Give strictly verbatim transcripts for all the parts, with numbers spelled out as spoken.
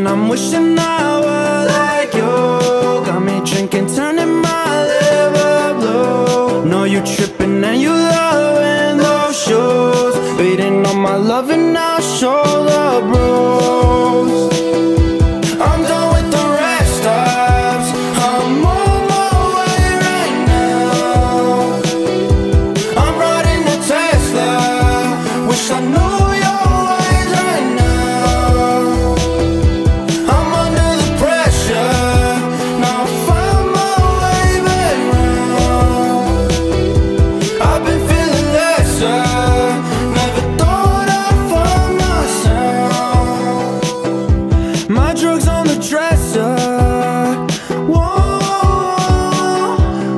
And I'm wishing I were like you. Got me drinking, turning my liver blue. Know you tripping and you loving those shoes. Waiting on my love and I'll show the bruise. I'm done with the rest stops. I'm on my way right now. I'm riding a Tesla. Wish I knew your ways right now. I'm under the pressure. Now I find my way back round. I've been feeling lesser. Never thought I'd find myself. My drugs on the dresser. Whoa,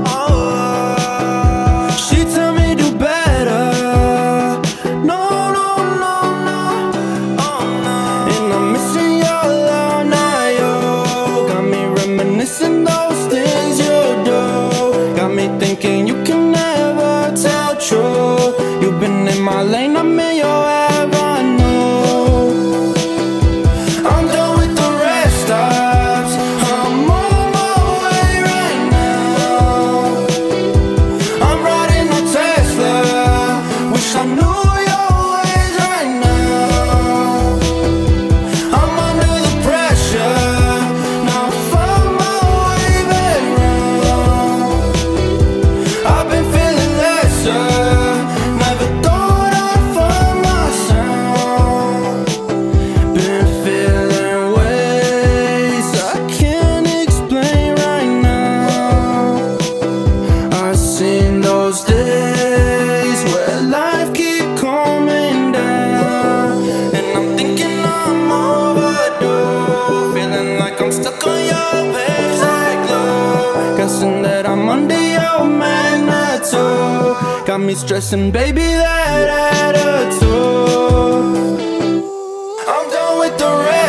oh. She tell me do better. No, no, no, no, oh no. And I'm missing your love now, yo. Got me reminiscing those things you do. Got me thinking you can never tell truth. You've been in my lane, I'm in your avenue. I'm done with the rest stops. I'm on my way right now. I'm riding a Tesla. Wish I knew your ways right now. I'm under the pressure. Now I find my way back round. I've been feeling lesser. Never thought I'd find myself. Been feeling ways I can't explain right now. I've seen those days where life keep calming down. And I'm thinking I'm overdue. Feeling like I'm stuck on your page like glue. Guessing that I'm under your magnitude. Got me stressing, baby, that attitude. I'm done with the rest.